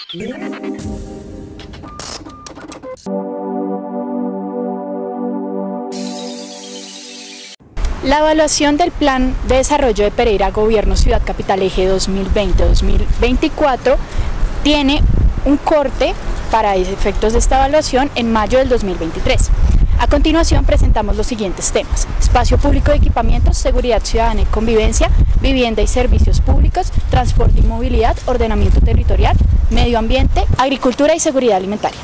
La evaluación del Plan de Desarrollo de Pereira Gobierno Ciudad Capital Eje 2020-2024 tiene un corte para efectos de esta evaluación en mayo del 2023. A continuación presentamos los siguientes temas: espacio público de equipamientos, seguridad ciudadana y convivencia, vivienda y servicios públicos, transporte y movilidad, ordenamiento territorial, medio ambiente, agricultura y seguridad alimentaria.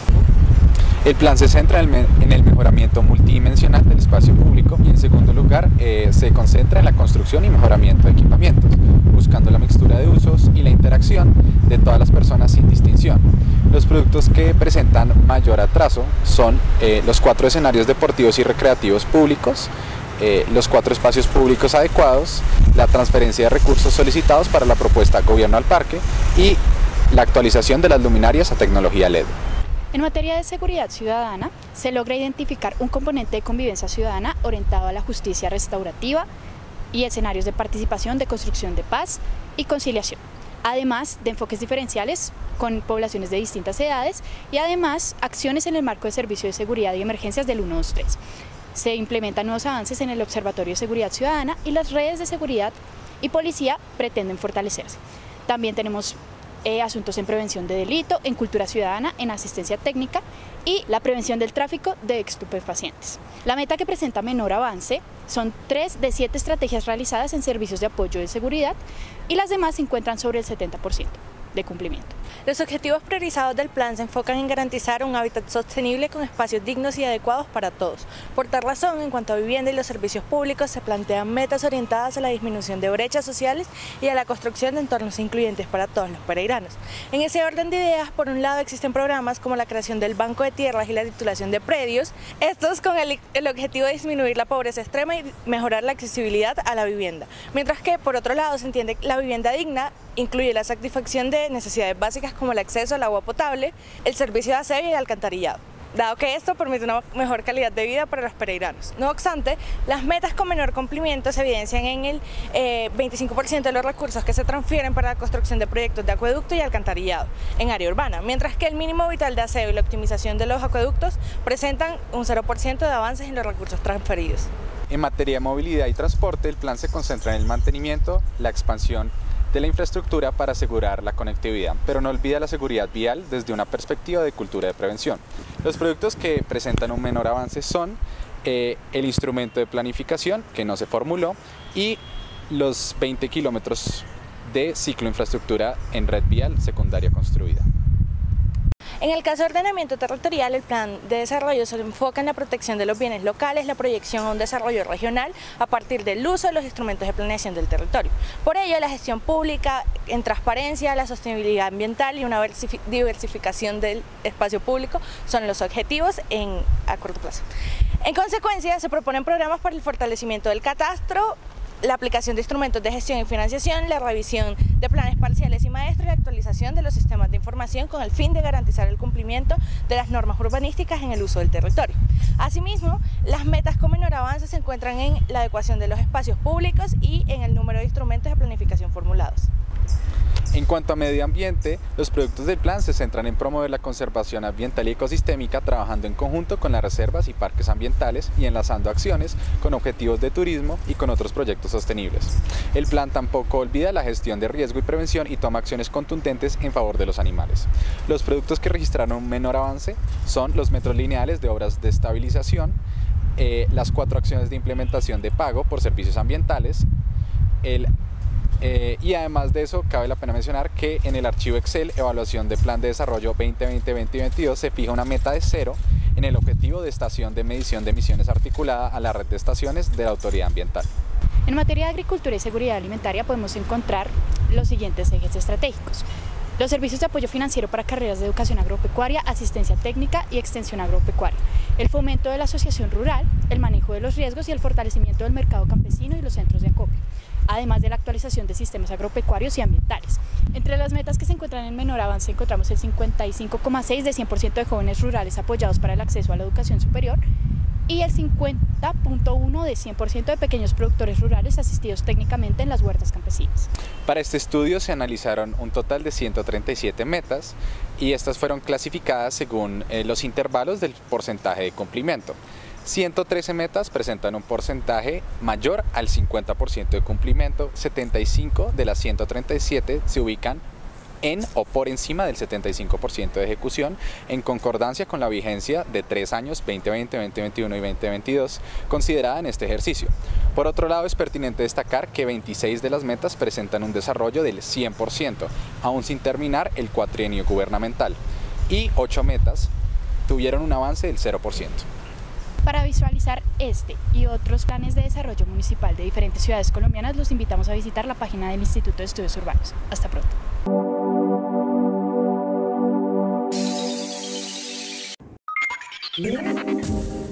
El plan se centra en el mejoramiento multidimensional del espacio público y en segundo lugar se concentra en la construcción y mejoramiento de equipamientos, buscando la mixtura de usos y la interacción de todas las personas sin distinción. Los productos que presentan mayor atraso son los 4 escenarios deportivos y recreativos públicos, los 4 espacios públicos adecuados, la transferencia de recursos solicitados para la propuesta Gobierno al Parque y la actualización de las luminarias a tecnología LED. En materia de seguridad ciudadana, se logra identificar un componente de convivencia ciudadana orientado a la justicia restaurativa y escenarios de participación, de construcción de paz y conciliación, además de enfoques diferenciales con poblaciones de distintas edades y además acciones en el marco de servicio de seguridad y emergencias del 123. Se implementan nuevos avances en el Observatorio de Seguridad Ciudadana y las redes de seguridad y policía pretenden fortalecerse. También tenemos asuntos en prevención de delito, en cultura ciudadana, en asistencia técnica y la prevención del tráfico de estupefacientes. La meta que presenta menor avance son 3 de 7 estrategias realizadas en servicios de apoyo de seguridad y las demás se encuentran sobre el 70% de cumplimiento. Los objetivos priorizados del plan se enfocan en garantizar un hábitat sostenible con espacios dignos y adecuados para todos. Por tal razón, en cuanto a vivienda y los servicios públicos, se plantean metas orientadas a la disminución de brechas sociales y a la construcción de entornos incluyentes para todos los pereiranos. En ese orden de ideas, por un lado existen programas como la creación del Banco de Tierras y la titulación de predios, estos con el objetivo de disminuir la pobreza extrema y mejorar la accesibilidad a la vivienda. Mientras que, por otro lado, se entiende que la vivienda digna incluye la satisfacción de necesidades básicas como el acceso al agua potable, el servicio de aseo y el alcantarillado, dado que esto permite una mejor calidad de vida para los pereiranos. No obstante, las metas con menor cumplimiento se evidencian en el 25% de los recursos que se transfieren para la construcción de proyectos de acueducto y alcantarillado en área urbana, mientras que el mínimo vital de aseo y la optimización de los acueductos presentan un 0% de avances en los recursos transferidos. En materia de movilidad y transporte, el plan se concentra en el mantenimiento, la expansión de la infraestructura para asegurar la conectividad, pero no olvida la seguridad vial desde una perspectiva de cultura de prevención. Los productos que presentan un menor avance son el instrumento de planificación, que no se formuló, y los 20 kilómetros de cicloinfraestructura en red vial secundaria construida. En el caso de ordenamiento territorial, el plan de desarrollo se enfoca en la protección de los bienes locales, la proyección a un desarrollo regional a partir del uso de los instrumentos de planeación del territorio. Por ello, la gestión pública en transparencia, la sostenibilidad ambiental y una diversificación del espacio público son los objetivos a corto plazo. En consecuencia, se proponen programas para el fortalecimiento del catastro, la aplicación de instrumentos de gestión y financiación, la revisión de planes parciales y maestros y la actualización de los sistemas de información con el fin de garantizar el cumplimiento de las normas urbanísticas en el uso del territorio. Asimismo, las metas con menor avance se encuentran en la adecuación de los espacios públicos y en el número de instrumentos de planificación formulados. En cuanto a medio ambiente, los productos del plan se centran en promover la conservación ambiental y ecosistémica trabajando en conjunto con las reservas y parques ambientales y enlazando acciones con objetivos de turismo y con otros proyectos sostenibles. El plan tampoco olvida la gestión de riesgo y prevención y toma acciones contundentes en favor de los animales. Los productos que registraron un menor avance son los metros lineales de obras de estabilización, las 4 acciones de implementación de pago por servicios ambientales, y además de eso, cabe la pena mencionar que en el archivo Excel, evaluación de plan de desarrollo 2020-2022, se fija una meta de 0 en el objetivo de estación de medición de emisiones articulada a la red de estaciones de la autoridad ambiental. En materia de agricultura y seguridad alimentaria podemos encontrar los siguientes ejes estratégicos: los servicios de apoyo financiero para carreras de educación agropecuaria, asistencia técnica y extensión agropecuaria, el fomento de la asociación rural, el manejo de los riesgos y el fortalecimiento del mercado campesino y los centros de acopio, además de la actualización de sistemas agropecuarios y ambientales. Entre las metas que se encuentran en menor avance encontramos el 55,6% de 100% de jóvenes rurales apoyados para el acceso a la educación superior y el 50 50.1 de 100% de pequeños productores rurales asistidos técnicamente en las huertas campesinas. Para este estudio se analizaron un total de 137 metas y estas fueron clasificadas según los intervalos del porcentaje de cumplimiento. 113 metas presentan un porcentaje mayor al 50% de cumplimiento, 75 de las 137 se ubican en o por encima del 75% de ejecución, en concordancia con la vigencia de 3 años 2020, 2021 y 2022 considerada en este ejercicio. Por otro lado, es pertinente destacar que 26 de las metas presentan un desarrollo del 100%, aún sin terminar el cuatrienio gubernamental, y 8 metas tuvieron un avance del 0%. Para visualizar este y otros planes de desarrollo municipal de diferentes ciudades colombianas, los invitamos a visitar la página del Instituto de Estudios Urbanos. Hasta pronto. Yeah.